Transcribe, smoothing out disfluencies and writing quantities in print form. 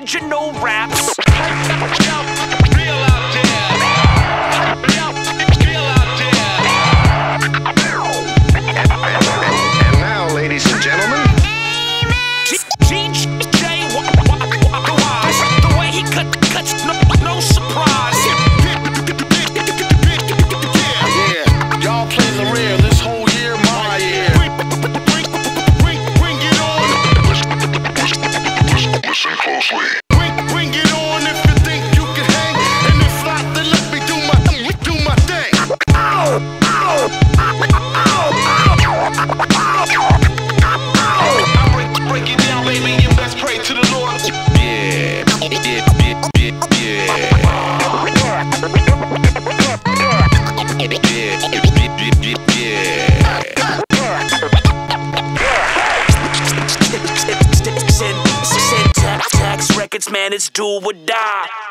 original raps. Real out there. Real out there. And now, ladies and gentlemen, DJ Wise, the way he cuts, no surprise. yeah, y'all play the rear this whole year, my year. Bring it on. Listen closely. Bring it on if you think you can hang. And if not, then let me do my thing. I break it down, baby, and best pray to the Lord. Yeah. Syntax records, man, it's do or die.